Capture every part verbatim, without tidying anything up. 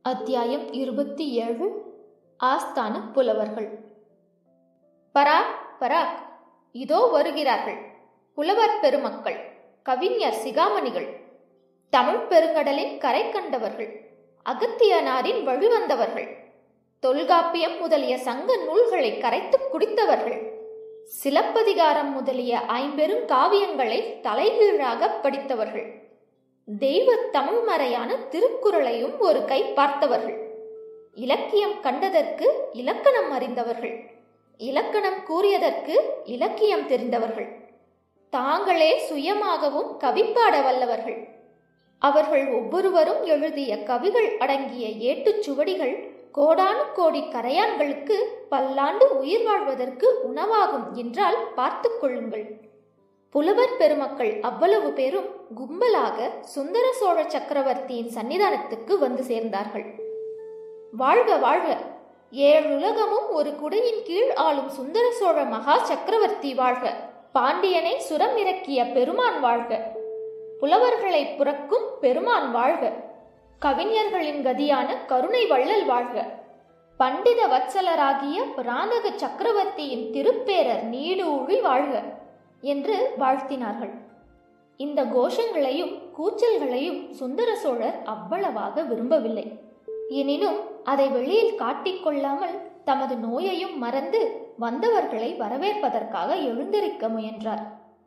அத்தியாயம் இருபத்தி ஏழு. ஆஸ்தான புலவர்கள். பராக் பராக், இதோ வருகிறார்கள் புலவர் பெருமக்கள், கவிஞர் சிகாமணிகள், தமிழ் பெருங்கடலின் கரை கண்டவர்கள், அகத்தியனாரின் வழிவந்தவர்கள், தொல்காப்பியம் முதலிய சங்க நூல்களை கரைத்து குடித்தவர்கள், சிலப்பதிகாரம் முதலிய ஐம்பெரும் காவியங்களை தலைகீழாக படித்தவர்கள், தெய்வ தமிழ்மறையான திருக்குறளையும் ஒரு கை பார்த்தவர்கள், இலக்கியம் கண்டதற்கு இலக்கணம் அறிந்தவர்கள், இலக்கணம் கூறியதற்கு இலக்கியம் தெரிந்தவர்கள், தாங்களே சுயமாகவும் கவிப்பாட வல்லவர்கள். அவர்கள் ஒவ்வொருவரும் எழுதிய கவிகள் அடங்கிய ஏட்டுச் சுவடிகள் கோடானு கோடி கரையான்களுக்கு பல்லாண்டு உயிர் வாழ்வதற்கு உணவாகும் என்றால் பார்த்து கொள்ளுங்கள். புலவர் பெருமக்கள் அவ்வளவு பேரும் கும்பலாக சுந்தர சோழ சக்கரவர்த்தியின் சன்னிதானத்துக்கு வந்து சேர்ந்தார்கள். வாழ்க வாழ்க, ஏழுலகமும் ஒரு குடையின் கீழ் ஆளும் சுந்தர சோழ மகா சக்கரவர்த்தி வாழ்க, பாண்டியனை சுரம் இறக்கிய பெருமான் வாழ்க, புலவர்களை புறக்கும் பெருமான் வாழ்க, கவிஞர்களின் கதியான கருணை வள்ளல் வாழ்க, பண்டித வத்சலராகிய பிராந்தக சக்கரவர்த்தியின் திருப்பேரர் நீடூழி வாழ்க என்று வாழ்த்தினார்கள். இந்த கோஷங்களையும் கூச்சல்களையும் சுந்தர சோழர் அவ்வளவாக விரும்பவில்லை. எனினும் அதை வெளியில் காட்டிக்கொள்ளாமல் தமது நோயையும் மறந்து வந்தவர்களை வரவேற்பதற்காக எழுந்திருக்க முயன்றார்.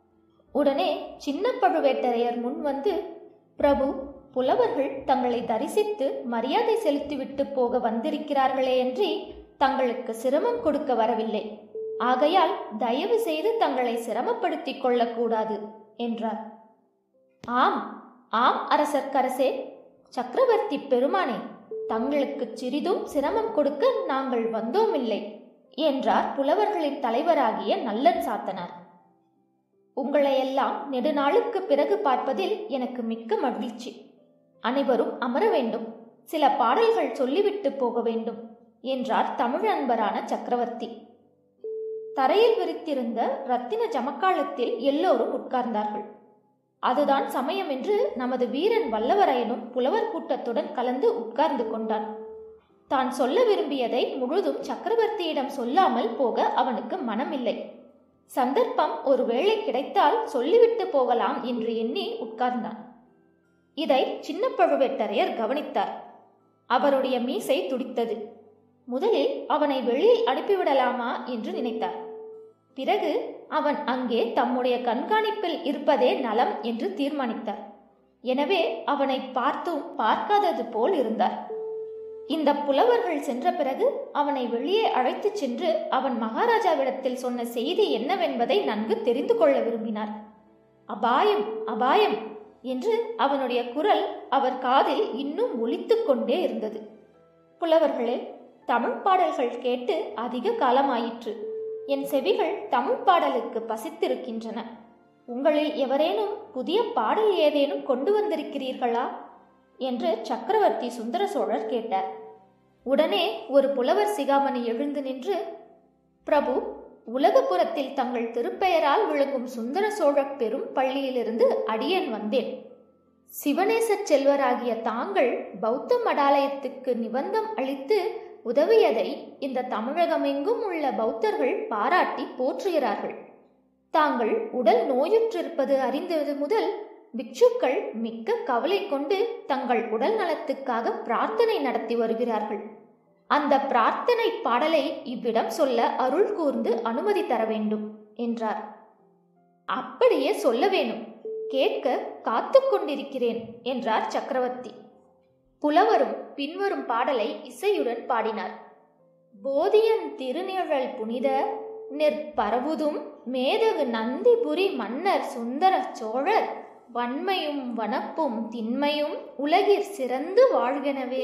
உடனே சின்ன பழுவேட்டரையர் முன் வந்து, பிரபு, புலவர்கள் தங்களை தரிசித்து மரியாதை செலுத்திவிட்டு போக வந்திருக்கிறார்களே அன்றி தங்களுக்கு சிரமம் கொடுக்க வரவில்லை. ஆகையால் தயவு செய்து தங்களை சிரமப்படுத்திக் கொள்ளக்கூடாது என்றார். ஆம் ஆம் அரசர்க்கரசே, சக்கரவர்த்தி பெருமானே, தங்களுக்கு சிறிதும் சிரமம் கொடுக்க நாங்கள் வந்தோமில்லை என்றார் புலவர்களின் தலைவராகிய நல்லன் சாத்தனார். உங்களையெல்லாம் நெடுநாளுக்கு பிறகு பார்ப்பதில் எனக்கு மிக்க மகிழ்ச்சி. அனைவரும் அமர வேண்டும், சில பாடல்கள் சொல்லிவிட்டு போக வேண்டும் என்றார் தமிழ் அன்பரான சக்கரவர்த்தி. தரையில் விரித்திருந்த ரத்தின ஜமக்காலத்தில் எல்லோரும் உட்கார்ந்தார்கள். அதுதான் சமயம் என்று நமது வீரன் வல்லவரையனும் புலவர் கூட்டத்துடன் கலந்து உட்கார்ந்து கொண்டான். தான் சொல்ல விரும்பியதை முழுதும் சக்கரவர்த்தியிடம் சொல்லாமல் போக அவனுக்கு மனமில்லை. சந்தர்ப்பம் ஒருவேளை கிடைத்தால் சொல்லிவிட்டு போகலாம் என்று எண்ணி உட்கார்ந்தான். இதை சின்ன பழுவேட்டரையர் கவனித்தார். அவருடைய மீசை துடித்தது. முதலில் அவனை வெளியில் அனுப்பிவிடலாமா என்று நினைத்தார். பிறகு அவன் அங்கே தம்முடைய கண்காணிப்பில் இருப்பதே நலம் என்று தீர்மானித்தார். எனவே அவனை பார்த்தும் பார்க்காதது போல் இருந்தார். இந்த புலவர்கள் சென்ற பிறகு அவனை வெளியே அழைத்துச் சென்று அவன் மகாராஜாவிடத்தில் சொன்ன செய்தி என்னவென்பதை நன்கு தெரிந்து கொள்ள விரும்பினார். அபாயம் அபாயம் என்று அவனுடைய குரல் அவர் காதில் இன்னும் ஒலித்து கொண்டே இருந்தது. புலவர்களே, தமிழ் பாடல்கள் கேட்டு அதிக காலமாயிற்று. என் செவிகள் தமிழ் பாடலுக்கு பசித்திருக்கின்றன. உங்களில் எவரேனும் புதிய பாடல் ஏதேனும் கொண்டு வந்திருக்கிறீர்களா என்று சக்கரவர்த்தி சுந்தர சோழர் கேட்டார். உடனே ஒரு புலவர் சிகாமணி எழுந்து நின்று, பிரபு, உலகபுரத்தில் தங்கள் திருப்பெயரால் விளங்கும் சுந்தர சோழ பெரும் பள்ளியிலிருந்து அடியேன் வந்தேன். சிவநேச செல்வராகிய தாங்கள் பௌத்த மடாலயத்துக்கு நிபந்தம் அளித்து உதவியதை இந்த தமிழகமெங்கும் உள்ள பௌத்தர்கள் பாராட்டி போற்றுகிறார்கள். தாங்கள் உடல் நோயுற்றிருப்பது அறிந்தது முதல் பிக்ஷுக்கள் மிக்க கவலை கொண்டு தங்கள் உடல் நலத்துக்காக பிரார்த்தனை நடத்தி வருகிறார்கள். அந்த பிரார்த்தனை பாடலை இவ்விடம் சொல்ல அருள் கூர்ந்து அனுமதி தர வேண்டும் என்றார். அப்படியே சொல்ல வேணும், கேட்க காத்து கொண்டிருக்கிறேன் என்றார் சக்கரவர்த்தி. புலவரும் பின்வரும் பாடலை இசையுடன் பாடினார். போதியன் திருநிழல் புனித நெற்பரவுதும் மேதகு நந்திபுரி மன்னர் சுந்தர சோழர் வன்மையும் வனப்பும் திண்மையும் உலகிற் சிறந்து வாழ்கெனவே.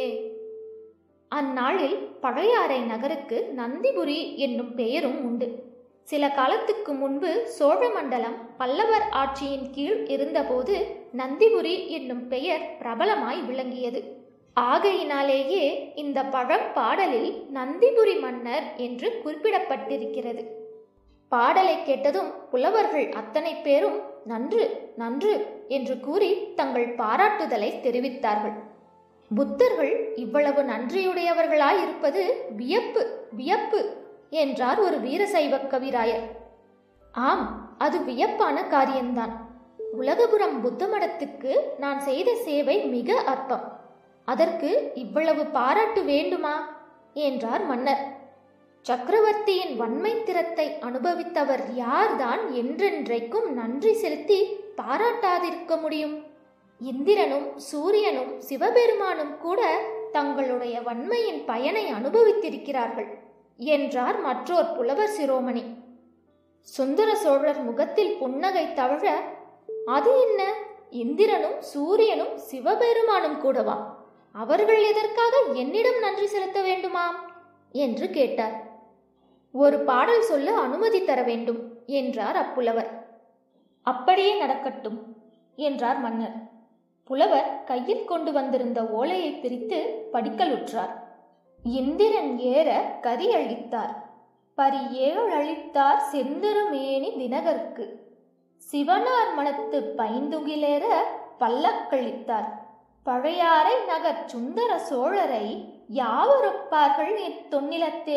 அந்நாளில் பழையாறை நகருக்கு நந்திபுரி என்னும் பெயரும் உண்டு. சில காலத்துக்கு முன்பு சோழ மண்டலம் பல்லவர் ஆட்சியின் கீழ் இருந்தபோது நந்திபுரி என்னும் பெயர் பிரபலமாய் விளங்கியது. ஆகையினாலேயே இந்த பழம்பாடலில் நந்திபுரி மன்னர் என்று குறிப்பிடப்பட்டிருக்கிறது. பாடலை கேட்டதும் புலவர்கள் அத்தனை பேரும் நன்று நன்று என்று கூறி தங்கள் பாராட்டுதலை தெரிவித்தார்கள். புத்தர்கள் இவ்வளவு நன்றியுடையவர்களாயிருப்பது வியப்பு வியப்பு என்றார் ஒரு வீரசைவ கவிராயர். ஆம், அது வியப்பான காரியம்தான். உலகபுரம் புத்த மடத்துக்கு நான் செய்த சேவை மிக அற்பம். அதற்கு இவ்வளவு பாராட்டு வேண்டுமா என்றார் மன்னர். சக்கரவர்த்தியின் வன்மை திறத்தை அனுபவித்தவர் யார்தான் என்றென்றைக்கும் நன்றி செலுத்தி பாராட்டாதிருக்க முடியும்? இந்திரனும் சூரியனும் சிவபெருமானும் கூட தங்களுடைய வன்மையின் பயனை அனுபவித்திருக்கிறார்கள் என்றார் மற்றோர் புலவர் சிரோமணி. சுந்தர சோழர் முகத்தில் புன்னகை தவழ, அது என்ன, இந்திரனும் சூரியனும் சிவபெருமானும் கூடவா? அவர்கள் எதற்காக என்னிடம் நன்றி செலுத்த வேண்டுமாம் என்று கேட்டார். ஒரு பாடல் சொல்ல அனுமதி தர வேண்டும் என்றார் அப்புலவர். அப்படியே நடக்கட்டும் என்றார் மன்னர். புலவர் கையில் கொண்டு வந்திருந்த ஓலையை பிரித்து படிக்கலுற்றார். இந்திரன் ஏற கரி அளித்தார், பரி ஏழ் அளித்தார் செந்தருமேனி தினகர்க்கு, சிவனார் மனத்து பைந்துகிலேற பல்லக்களித்தார், பழையாறை நகர் சுந்தர சோழரை யாவரொப்பார்கள் இத்தொன்னிலத்தே.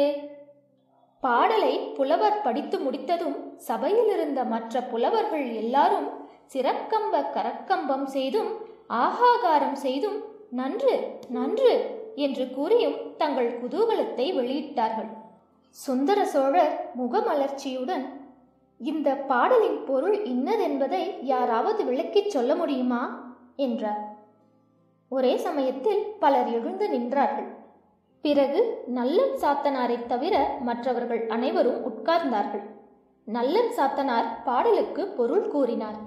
பாடலை புலவர் படித்து முடித்ததும் சபையில் இருந்த மற்ற புலவர்கள் எல்லாரும் சிறக்கம்ப கரக்கம்பம் செய்தும் ஆகாகாரம் செய்தும் நன்று நன்று என்று கூறியும் தங்கள் குதூகலத்தை வெளியிட்டார்கள். சுந்தர சோழர் முகமலர்ச்சியுடன், இந்த பாடலின் பொருள் இன்னதென்பதை யாராவது விளக்கிச் சொல்ல முடியுமா என்றார். ஒரே சமயத்தில் பலர் எழுந்து நின்றார்கள். பிறகு நல்லன் சாத்தனாரை தவிர மற்றவர்கள் அனைவரும் உட்கார்ந்தார்கள். நல்லன் சாத்தனார் பாடலுக்கு பொருள் கூறினார்.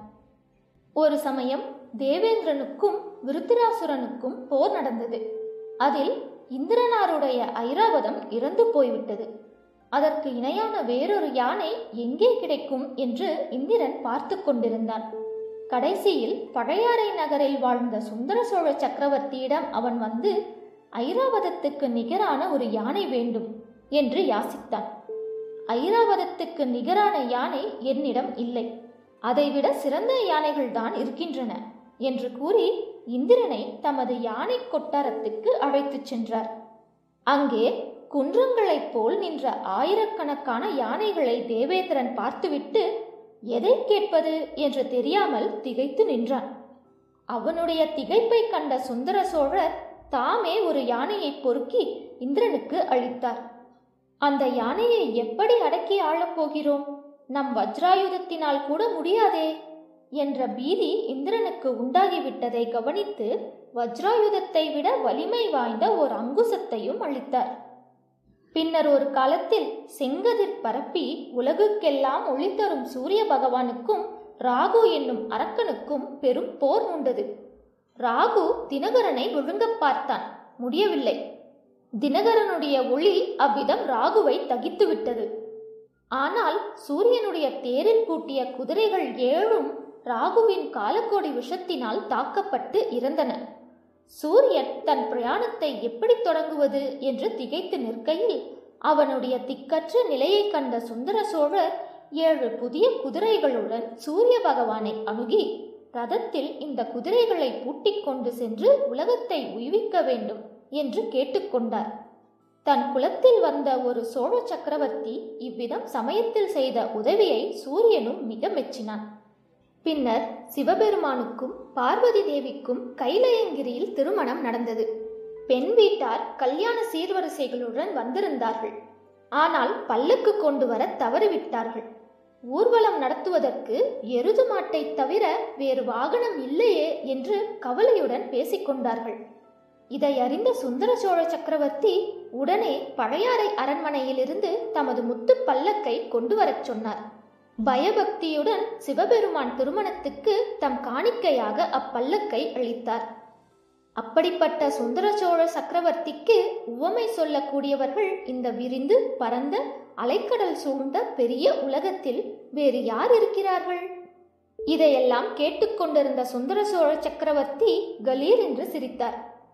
ஒரு சமயம் தேவேந்திரனுக்கும் விருத்திராசுரனுக்கும் போர் நடந்தது. அதில் இந்திரனாருடைய ஐராவதம் இறந்து போய்விட்டது. அதற்கு இணையான வேறொரு யானை எங்கே கிடைக்கும் என்று இந்திரன் பார்த்து கொண்டிருந்தான். கடைசியில் பழையாறை நகரில் வாழ்ந்த சுந்தர சோழ சக்கரவர்த்தியிடம் அவன் வந்து, ஐராவதத்துக்கு நிகரான ஒரு யானை வேண்டும் என்று யாசித்தான். ஐராவதத்துக்கு நிகரான யானை என்னிடம் இல்லை, அதைவிட சிறந்த யானைகள் தான் இருக்கின்றன என்று கூறி இந்திரனை தமது யானை கொட்டாரத்துக்கு அழைத்துச் சென்றார். அங்கே குன்றங்களைப் போல் நின்ற ஆயிரக்கணக்கான யானைகளை தேவேந்திரன் பார்த்துவிட்டு எதை கேட்பது என்று தெரியாமல் திகைத்து நின்றான். அவனுடைய திகைப்பை கண்ட சுந்தர சோழர் தாமே ஒரு யானையை பொறுக்கி இந்திரனுக்கு அளித்தார். அந்த யானையை எப்படி அடக்கி ஆளப் போகிறோம்? நம் வஜ்ராயுதத்தினால் கூட முடியாதே என்ற பீதி இந்திரனுக்கு உண்டாகிவிட்டதை கவனித்து வஜ்ராயுதத்தை விட வலிமை வாய்ந்த ஒரு அங்குசத்தையும் அளித்தார். பின்னர் ஒரு காலத்தில் செங்கதிர் பரப்பி உலகுக்கெல்லாம் ஒளி தரும் சூரிய பகவானுக்கும் ராகு என்னும் அரக்கனுக்கும் பெரும் போர் உண்டது. ராகு தினகரனை விழுங்க பார்த்தான், முடியவில்லை. தினகரனுடைய ஒளி அவ்விதம் ராகுவை தகித்து விட்டது. ஆனால் சூரியனுடைய தேரில் பூட்டிய குதிரைகள் ஏழும் ராகுவின் காலக்கோடி விஷத்தினால் தாக்கப்பட்டு இறந்தன. சூரியன் தன் பிரயாணத்தை எப்படி தொடங்குவது என்று திகைத்து நிற்கையில் அவனுடைய திக்கற்ற நிலையை கண்ட சுந்தர சோழர் ஏழு புதிய குதிரைகளுடன் சூரிய பகவானை அணுகி, ரதத்தில் இந்த குதிரைகளை பூட்டிக் கொண்டு சென்று உலகத்தை உய்விக்க வேண்டும் என்று கேட்டுக்கொண்டார். தன் குலத்தில் வந்த ஒரு சோழ சக்கரவர்த்தி இவ்விதம் சமயத்தில் செய்த உதவியை சூரியனும் மிக மெச்சினான். பின்னர் சிவபெருமானுக்கும் பார்வதி தேவிக்கும் கைலயங்கிரியில் திருமணம் நடந்தது. பெண் வீட்டார் கல்யாண சீர்வரிசைகளுடன் வந்திருந்தார்கள். ஆனால் பல்லக்கு கொண்டு வர தவறிவிட்டார்கள். ஊர்வலம் நடத்துவதற்கு எருது மாட்டை தவிர வேறு வாகனம் இல்லையே என்று கவலையுடன் பேசிக்கொண்டார்கள். இதை அறிந்த சுந்தர சோழ சக்கரவர்த்தி உடனே பழையாறை அரண்மனையிலிருந்து தமது முத்து பல்லக்கை கொண்டு வரச் சொன்னார். பயபக்தியுடன் சிவபெருமான் திருமணத்துக்கு தம் காணிக்கையாக அப்பல்லக்கை அளித்தார். அப்படிப்பட்ட சுந்தர சோழ சக்கரவர்த்திக்கு உவமை சொல்லக்கூடியவர்கள் இந்த விரிந்து பரந்த அலைக்கடல் சூழ்ந்த பெரிய உலகத்தில் வேறு யார் இருக்கிறார்கள்? இதையெல்லாம் கேட்டுக்கொண்டிருந்த சுந்தர சோழ சக்கரவர்த்தி கலீர் என்று சிரித்தார்.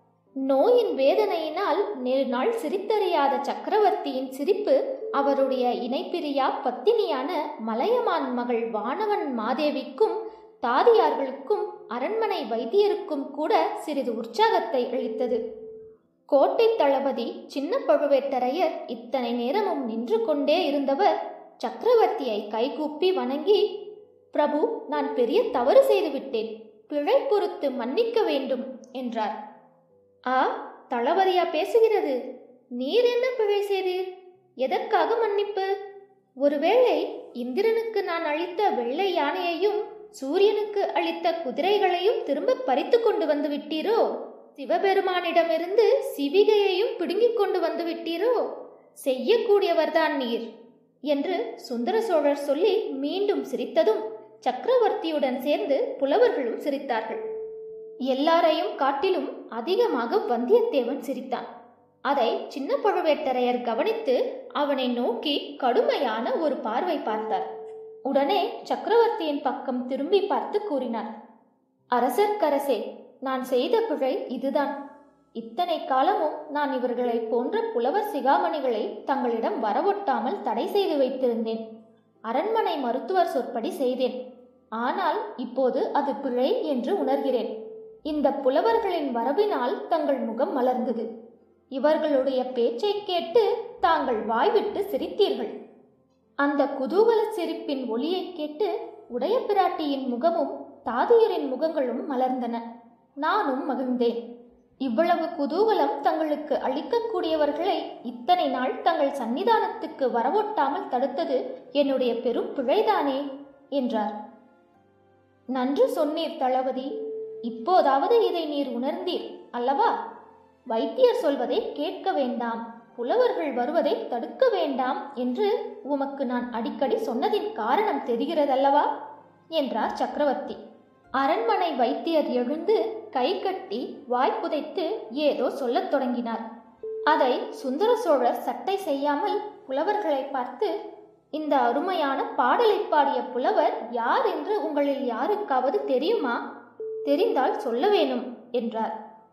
நோயின் வேதனையினால் நெடுநாள் சிரித்தறியாத சக்கரவர்த்தியின் சிரிப்பு அவருடைய இணைப்பிரியா பத்தினியான மலையமான் மகள் வானவன் மாதேவிக்கும் தாதியார்களுக்கும் அரண்மனை வைத்தியருக்கும் கூட சிறிது உற்சாகத்தை அளித்தது. கோட்டை தளபதி சின்ன பழுவேட்டரையர் இத்தனை நேரமும் நின்று கொண்டே இருந்தவர் சக்கரவர்த்தியை கைகூப்பி வணங்கி, பிரபு, நான் பெரிய தவறு செய்துவிட்டேன், பிழை பொறுத்து மன்னிக்க வேண்டும் என்றார். ஆ, தளபதியா பேசுகிறது? நீர் என்ன பிழை செய்தீர்? எதற்காக மன்னிப்பு? ஒருவேளை இந்திரனுக்கு நான் அளித்த வெள்ளை யானையையும் சூரியனுக்கு அளித்த குதிரைகளையும் திரும்ப பறித்து கொண்டு வந்து விட்டீரோ? சிவபெருமானிடமிருந்து சிவிகையையும் பிடுங்கிக் கொண்டு வந்து விட்டீரோ? செய்யக்கூடியவர்தான் நீர் என்று சுந்தர சோழர் சொல்லி மீண்டும் சிரித்ததும் சக்கரவர்த்தியுடன் சேர்ந்து புலவர்களும் சிரித்தார்கள். எல்லாரையும் காட்டிலும் அதிகமாக வந்தியத்தேவன் சிரித்தான். அதை சின்ன பழுவேட்டரையர் கவனித்து அவனை நோக்கி கடுமையான ஒரு பார்வை பார்த்தார். உடனே சக்கரவர்த்தியின் பக்கம் திரும்பி பார்த்து கூறினார், அரசர்க்கரசே, நான் செய்த பிழை இதுதான். இத்தனை காலமும் நான் இவர்களை போன்ற புலவர் சிகாமணிகளை தங்களிடம் வரவொட்டாமல் தடை செய்து வைத்திருந்தேன். அரண்மனை மருத்துவர் சொற்படி செய்தேன். ஆனால் இப்போது அது பிழை என்று உணர்கிறேன். இந்த புலவர்களின் வரவினால் தங்கள் முகம் மலர்ந்தது. இவர்களுடைய பேச்சை கேட்டு தாங்கள் வாய்விட்டு சிரித்தீர்கள். அந்த குதூகல சிரிப்பின் ஒலியை கேட்டு உடைய பிராட்டியின் முகமும் தாதியரின் முகங்களும் மலர்ந்தன. நானும் மகிழ்ந்தேன். இவ்வளவு குதூகலம் தங்களுக்கு அளிக்கக்கூடியவர்களை இத்தனை நாள் தங்கள் சன்னிதானத்துக்கு வரவொட்டாமல் தடுத்தது என்னுடைய பெரும் பிழைதானே என்றார். நன்று சொன்னீர் தளபதி. இப்போதாவது இதை நீர் உணர்ந்தீர் அல்லவா? வைத்தியர் சொல்வதை கேட்க வேண்டாம், புலவர்கள் வருவதை தடுக்க வேண்டாம் என்று உமக்கு நான் அடிக்கடி சொன்னதின் காரணம் தெரிகிறதல்லவா என்றார் சக்கரவர்த்தி. அரண்மனை வைத்தியர் எழுந்து கை கட்டி வாய்ப்புதைத்து ஏதோ சொல்லத் தொடங்கினார். அதை சுந்தர சோழர் சட்டை செய்யாமல் புலவர்களை பார்த்து, இந்த அருமையான பாடலை பாடிய புலவர் யார் என்று உங்களில் யாருக்காவது தெரியுமா? தெரிந்தால் சொல்ல வேணும் என்றார்.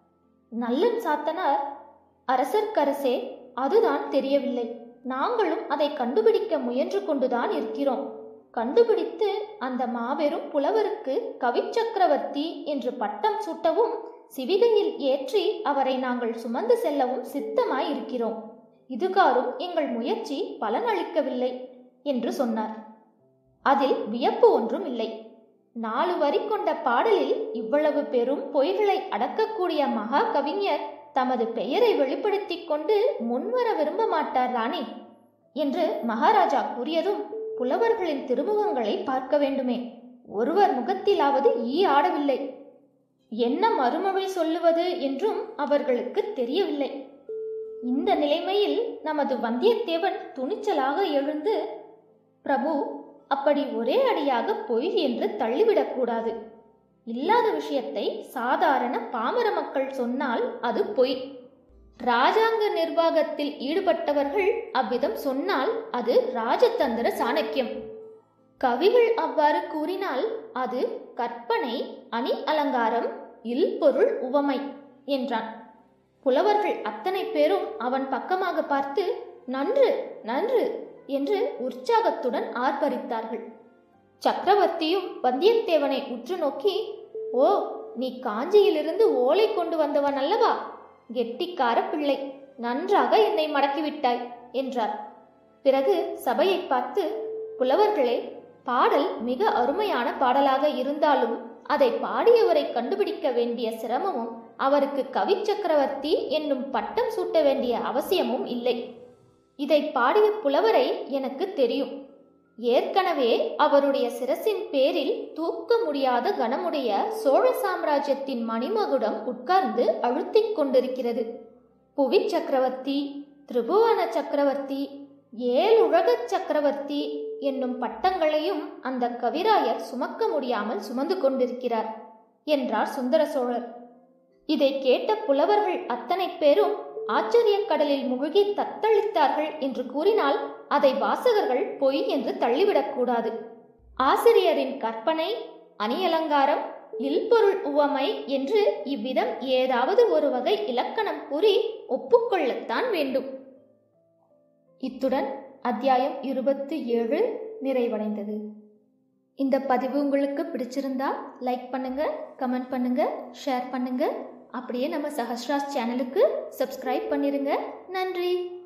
நல்லன் சாத்தனார், அரசர்க்கரசே, அதுதான் தெரியவில்லை. நாங்களும் அதை கண்டுபிடிக்க முயன்று கொண்டுதான் இருக்கிறோம். கண்டுபிடித்து அந்த மாபெரும் புலவருக்கு கவிச்சக்கரவர்த்தி என்று பட்டம் சூட்டவும் சிவிகையில் ஏற்றி அவரை நாங்கள் சுமந்து செல்லவும் சித்தமாய் இருக்கிறோம். இதுகாரும் எங்கள் முயற்சி பலனளிக்கவில்லை என்று சொன்னார். அதில் வியப்பு ஒன்றும் இல்லை. நாலு வரி கொண்ட பாடலில் இவ்வளவு பெரும் பொய்களை அடக்கக்கூடிய மகா கவிஞர் தமது பெயரை வெளிப்படுத்தி கொண்டு முன்வர விரும்ப மாட்டார் ராணி என்று மகாராஜா கூறியதும் புலவர்களின் திருமுகங்களை பார்க்க வேண்டுமே, ஒருவர் முகத்திலாவது ஈ ஆடவில்லை. என்ன மறுமொழி சொல்லுவது என்றும் அவர்களுக்கு தெரியவில்லை. இந்த நிலைமையில் நமது வந்தியத்தேவன் துணிச்சலாக எழுந்து, பிரபு, அப்படி ஒரே அடியாக பொய் என்று தள்ளிவிடக்கூடாது. இல்லாத விஷயத்தை சாதாரண பாமர மக்கள் சொன்னால் அது பொய். ராஜாங்க நிர்வாகத்தில் ஈடுபட்டவர்கள் அவ்விதம் சொன்னால் அது ராஜதந்திர சாணக்கியம். கவிகள் அவ்வாறு கூறினால் அது கற்பனை, அணி அலங்காரம், இல்பொருள் உவமை என்றான். புலவர்கள் அத்தனை பேரும் அவன் பக்கமாக பார்த்து நன்று நன்று என்று உற்சாகத்துடன் ஆர்ப்பரித்தார்கள். சக்கரவர்த்தியும் வந்தியத்தேவனை உற்று நோக்கி, ஓ, நீ காஞ்சியிலிருந்து ஓலை கொண்டு வந்தவன் அல்லவா? கெட்டிக்கார பிள்ளை, நன்றாக என்னை மடக்கிவிட்டாய் என்றார். பிறகு சபையை பார்த்து, புலவர்களே, பாடல் மிக அருமையான பாடலாக இருந்தாலும் அதை பாடியவரை கண்டுபிடிக்க வேண்டிய சிரமமும் அவருக்கு கவி சக்கரவர்த்தி என்னும் பட்டம் சூட்ட வேண்டிய அவசியமும் இல்லை. இதை பாடிய புலவரை எனக்கு தெரியும். ஏற்கனவே அவருடைய சிரசின் பேரில் தூக்க முடியாத கனமுடைய சோழ சாம்ராஜ்யத்தின் மணிமகுடம் உட்கார்ந்து அழுத்திக் கொண்டிருக்கிறது. புவி சக்கரவர்த்தி, திரிபுவன சக்கரவர்த்தி, ஏழுலக சக்கரவர்த்தி என்னும் பட்டங்களையும் அந்த கவிராயர் சுமக்க முடியாமல் சுமந்து கொண்டிருக்கிறார் என்றார் சுந்தர சோழர். இதை கேட்ட புலவர்கள் அத்தனை பேரும் ஆச்சரிய கடலில் முழுகி தத்தளித்தார்கள் என்று கூறினால் அதை வாசகர்கள் பொய் என்று தள்ளிவிடக்கூடாது. ஆசிரியரின் கற்பனை, அணியலங்காரம், இல்பொருள் உவமை என்று இவ்விதம் ஏதாவது ஒரு வகை இலக்கணம் கூறி ஒப்புக்கொள்ளத்தான் வேண்டும். இத்துடன் அத்தியாயம் இருபத்தி ஏழு நிறைவடைந்தது. இந்த பதிவு உங்களுக்கு பிடிச்சிருந்தா லைக் பண்ணுங்க, கமெண்ட் பண்ணுங்க, ஷேர் பண்ணுங்க. அப்படியே நம்ம சஹஸ்ராஸ் சேனலுக்கு சப்ஸ்கிரைப் பண்ணிருங்க. நன்றி.